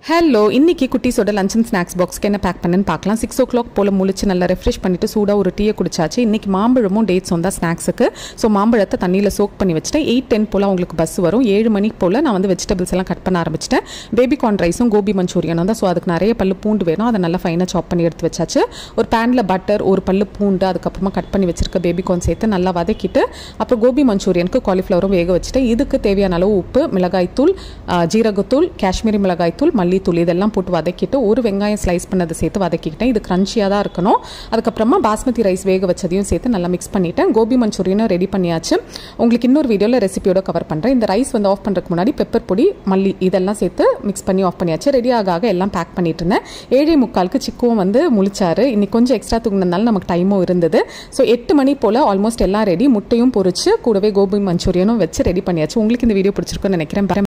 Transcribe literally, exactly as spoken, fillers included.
Hello, இன்னைக்கு குட்டீஸோட lunch and snacks பாக்ஸ்க்கு என்ன பேக் பண்ணேன்னு பார்க்கலாம். சிக்ஸ் ஓ கிளாக் போல் முழிச்சு நல்லா ரெஃப்ரெஷ் பண்ணிட்டு சூடாக ஒரு டீயை குடிச்சாச்சு. இன்னைக்கு மாம்பழமும் டேட்ஸும் தான் ஸ்நாக்ஸுக்கு. ஸோ மாம்பழத்தை தண்ணியில் சோக் பண்ணி வச்சுட்டேன். எயிட் டென் போல் அவங்களுக்கு பஸ் வரும். ஏழு மணிக்கு போல் நான் வந்து வெஜிடபிள்ஸ் எல்லாம் கட் பண்ண ஆரம்பிச்சிட்டேன். பேபி கார்ன் ரைஸும் கோபி மஞ்சூரியனும் தான். ஸோ அதுக்கு நிறைய பல்லு பூண்டு வேணும். அதை நல்லா ஃபைனாக சாப் பண்ணி எடுத்து வச்சாச்சு. ஒரு பேனில் பட்டர், ஒரு பல்லு பூண்டு, அதுக்கப்புறமா கட் பண்ணி வச்சிருக்க பேபி கார்ன் சேர்த்து நல்லா வதக்கிட்டு அப்புறம் கோபி மஞ்சூரியனுக்கு காலிஃப்ளவரும் வேக வச்சுட்டேன். இதுக்கு தேவையான அளவு உப்பு, மிளகாய்த்தூள், ஜீரகத்தூள், காஷ்மீரி மிளகாய்த்தூள், மல்லித்தூள் இதெல்லாம் போட்டு வதக்கிட்டு ஒரு வெங்காயம் ஸ்லைஸ் பண்ணதை சேர்த்து வதக்கிக்கிட்டேன். இது கிரன்ச்சியாக தான் இருக்கணும். அதுக்கப்புறமா பாஸ்மதி ரைஸ் வேக வச்சதையும் சேர்த்து நல்லா மிக்ஸ் பண்ணிட்டேன். கோபி மஞ்சூரியனும் ரெடி பண்ணியாச்சு. உங்களுக்கு இன்னொரு வீடியோவில் ரெசிபியோட கவர் பண்ணுறேன். இந்த ரைஸ் வந்து ஆஃப் பண்ணுறதுக்கு முன்னாடி பெப்பர் பொடி, மல்லி இதெல்லாம் சேர்த்து மிக்ஸ் பண்ணி ஆஃப் பண்ணியாச்சு. ரெடி ஆக ஆக எல்லாம் பேக் பண்ணிட்டு இருந்தேன். ஏழே முக்காலுக்கு சிக்குவும் வந்து முழிச்சாரு. இன்னைக்கு கொஞ்சம் எக்ஸ்ட்ரா தூங்கினதுனால நமக்கு டைமும் இருந்தது. ஸோ எட்டு மணி போல் ஆல்மோஸ்ட் எல்லாம் ரெடி. முட்டையும் பொரிச்சு கூடவே கோபி மஞ்சூரியனும் வச்சு ரெடி பண்ணியாச்சு. உங்களுக்கு இந்த வீடியோ பிடிச்சிருக்குன்னு நினைக்கிறேன்.